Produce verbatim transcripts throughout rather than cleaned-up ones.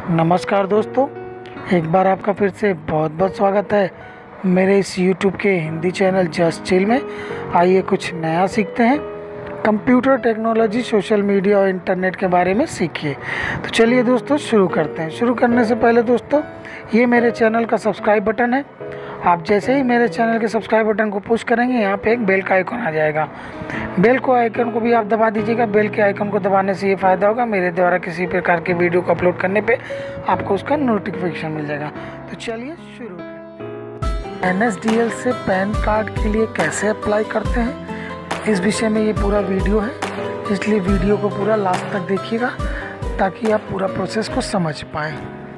नमस्कार दोस्तों, एक बार आपका फिर से बहुत बहुत स्वागत है मेरे इस YouTube के हिंदी चैनल जस्ट चिल में। आइए कुछ नया सीखते हैं। कंप्यूटर टेक्नोलॉजी, सोशल मीडिया और इंटरनेट के बारे में सीखिए। तो चलिए दोस्तों शुरू करते हैं। शुरू करने से पहले दोस्तों, ये मेरे चैनल का सब्सक्राइब बटन है। आप जैसे ही मेरे चैनल के सब्सक्राइब बटन को पुश करेंगे, यहाँ पे एक बेल का आइकन आ जाएगा। बेल को आइकन को भी आप दबा दीजिएगा। बेल के आइकन को दबाने से ये फ़ायदा होगा, मेरे द्वारा किसी प्रकार के वीडियो को अपलोड करने पे आपको उसका नोटिफिकेशन मिल जाएगा। तो चलिए शुरू करते हैं। एन एस डी एल से पैन कार्ड के लिए कैसे अप्लाई करते हैं, इस विषय में ये पूरा वीडियो है, इसलिए वीडियो को पूरा लास्ट तक देखिएगा ताकि आप पूरा प्रोसेस को समझ पाएँ।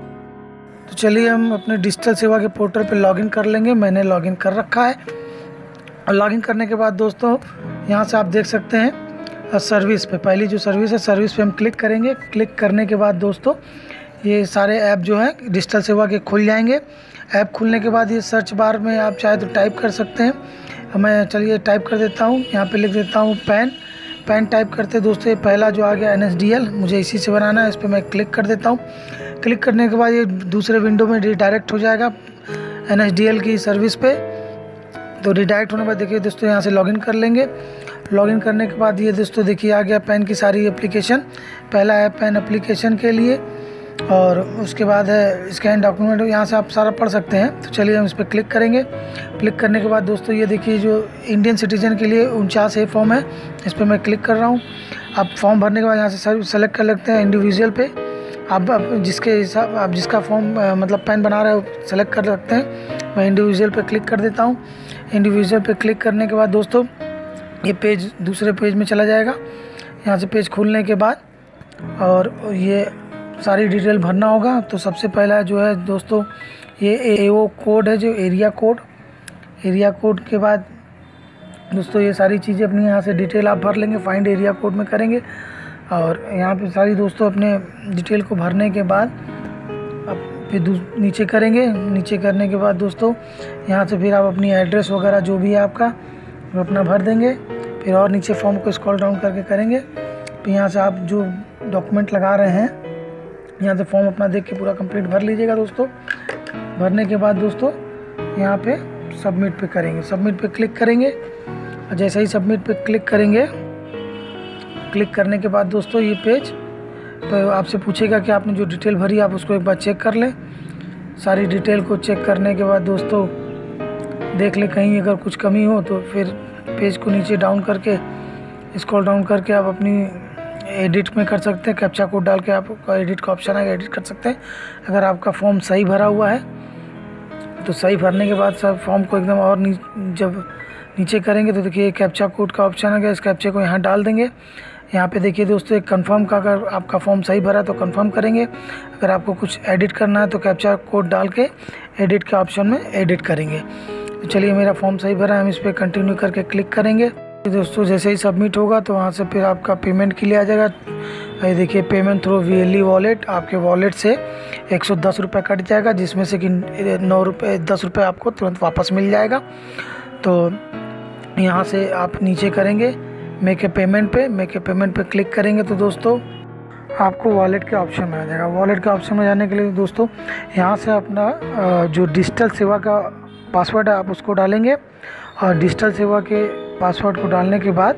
तो चलिए हम अपने डिजिटल सेवा के पोर्टल पे लॉगिन कर लेंगे। मैंने लॉगिन कर रखा है। और लॉगिन करने के बाद दोस्तों, यहाँ से आप देख सकते हैं सर्विस पे, पहली जो सर्विस है सर्विस पे हम क्लिक करेंगे। क्लिक करने के बाद दोस्तों, ये सारे ऐप जो है डिजिटल सेवा के खुल जाएंगे। ऐप खुलने के बाद ये सर्च बार में आप चाहे तो टाइप कर सकते हैं। मैं चलिए टाइप कर देता हूँ, यहाँ पे लिख देता हूँ पैन। पैन टाइप करते दोस्तों, ये पहला जो आ गया एन एस डी एल, मुझे इसी से बनाना है। इस पर मैं क्लिक कर देता हूँ। क्लिक करने के बाद ये दूसरे विंडो में रिडायरेक्ट हो जाएगा एन एस डी एल की सर्विस पे। तो रिडायरेक्ट होने के बाद देखिए दोस्तों, यहाँ से लॉगिन कर लेंगे। लॉगिन करने के बाद ये दोस्तों देखिए आ गया पैन की सारी एप्लीकेशन। पहला है पैन एप्लीकेशन के लिए, और उसके बाद है स्कैन डॉक्यूमेंट। यहाँ से आप सारा पढ़ सकते हैं। तो चलिए हम इस पर क्लिक करेंगे। क्लिक करने के बाद दोस्तों ये देखिए जो इंडियन सिटीजन के लिए उनचास ए फॉर्म है, इस पर मैं क्लिक कर रहा हूँ। आप फॉर्म भरने के बाद यहाँ से सेलेक्ट कर लेते हैं इंडिविजुअल पे। आप, आप जिसके हिसाब आप जिसका फॉर्म मतलब पैन बना रहे हो सेलेक्ट कर सकते हैं। मैं इंडिविजुअल पे क्लिक कर देता हूँ। इंडिविजुअल पे क्लिक करने के बाद दोस्तों ये पेज दूसरे पेज में चला जाएगा। यहाँ से पेज खुलने के बाद और ये सारी डिटेल भरना होगा। तो सबसे पहला जो है दोस्तों, ये ए ओ कोड है, जो एरिया कोड। एरिया कोड के बाद दोस्तों ये सारी चीज़ें अपनी यहाँ से डिटेल आप भर लेंगे, फाइंड एरिया कोड में करेंगे। और यहाँ पे सारी दोस्तों अपने डिटेल को भरने के बाद अब फिर नीचे करेंगे। नीचे करने के बाद दोस्तों यहाँ से फिर आप अपनी एड्रेस वगैरह जो भी है आपका वो अपना भर देंगे। फिर और नीचे फॉर्म को स्क्रॉल डाउन करके करेंगे। फिर यहाँ से आप जो डॉक्यूमेंट लगा रहे हैं, यहाँ से फॉर्म अपना देख के पूरा कंप्लीट भर लीजिएगा दोस्तों। भरने के बाद दोस्तों यहाँ पे सबमिट पे करेंगे। सबमिट पे क्लिक करेंगे। और जैसे ही सबमिट पे क्लिक करेंगे, क्लिक करने के बाद दोस्तों ये पेज तो आपसे पूछेगा कि आपने जो डिटेल भरी आप उसको एक बार चेक कर लें। सारी डिटेल को चेक करने के बाद दोस्तों देख ले कहीं अगर कुछ कमी हो तो फिर पेज को नीचे डाउन करके स्क्रॉल डाउन करके आप अपनी एडिट में कर सकते हैं। कैप्चा कोड डाल के आपका एडिट का ऑप्शन है, एडिट कर सकते हैं। अगर आपका फॉर्म सही भरा हुआ है तो सही भरने के बाद सब फॉर्म को एकदम और नी, जब नीचे करेंगे तो देखिए कैप्चा कोड का ऑप्शन है। इस कैप्चे को यहाँ डाल देंगे। यहाँ पे देखिए दोस्तों एक कंफर्म का, अगर आपका फॉर्म सही भरा तो कंफर्म करेंगे। अगर आपको कुछ एडिट करना है तो कैप्चा कोड डाल के एडिट के ऑप्शन में एडिट करेंगे। तो चलिए मेरा फॉर्म सही भरा है, हम इस पर कंटिन्यू करके क्लिक करेंगे। दोस्तों जैसे ही सबमिट होगा तो वहाँ से फिर आपका पेमेंट के लिए आ जाएगा। ये देखिए payment through V L E wallet, आपके वॉलेट से एक सौ दस रुपये कट जाएगा, जिसमें से कि नौ रुपये दस रुपये आपको तुरंत वापस मिल जाएगा। तो यहाँ से आप नीचे करेंगे मेक ए पेमेंट पे। मेक ए पेमेंट पे क्लिक करेंगे तो दोस्तों आपको वॉलेट के ऑप्शन में आ जाएगा। वॉलेट के ऑप्शन में जाने के लिए दोस्तों यहाँ से अपना जो डिजिटल सेवा का पासवर्ड है आप उसको डालेंगे। और डिजिटल सेवा के पासवर्ड को डालने के बाद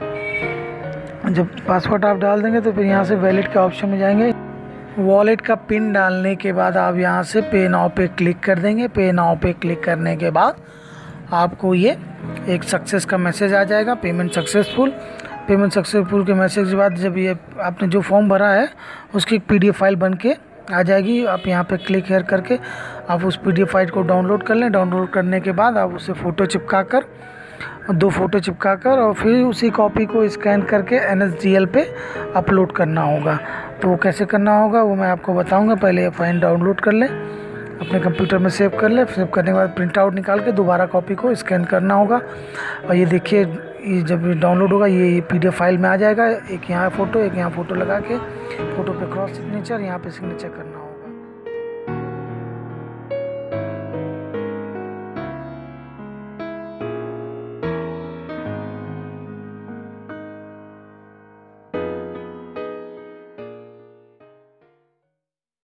जब पासवर्ड आप डाल देंगे तो फिर यहाँ से वॉलेट के ऑप्शन में जाएंगे। वॉलेट का पिन डालने के बाद आप यहाँ से पे नाउ पे क्लिक कर देंगे। पे नाउ पे क्लिक करने के बाद आपको ये एक सक्सेस का मैसेज आ जाएगा, पेमेंट सक्सेसफुल। पेमेंट सक्सेसफुल के मैसेज के बाद जब ये आपने जो फॉर्म भरा है उसकी एक पीडीएफ फाइल बन के आ जाएगी। आप यहाँ पे क्लिक हेयर करके आप उस पीडीएफ फाइल को डाउनलोड कर लें। डाउनलोड करने के बाद आप उसे फ़ोटो चिपका कर, दो फोटो चिपका कर और फिर उसी कॉपी को स्कैन करके एन एस डी एल पे अपलोड करना होगा। तो वो कैसे करना होगा वो मैं आपको बताऊँगा। पहले ये फाइल डाउनलोड कर लें, अपने कंप्यूटर में सेव कर ले। सेव करने के बाद प्रिंट आउट निकाल के दोबारा कॉपी को स्कैन करना होगा। और ये देखिए ये जब डाउनलोड होगा ये पीडीएफ फाइल में आ जाएगा। एक यहाँ फ़ोटो, एक यहाँ फ़ोटो लगा के फ़ोटो पे क्रॉस सिग्नेचर, यहाँ पे सिग्नेचर करना।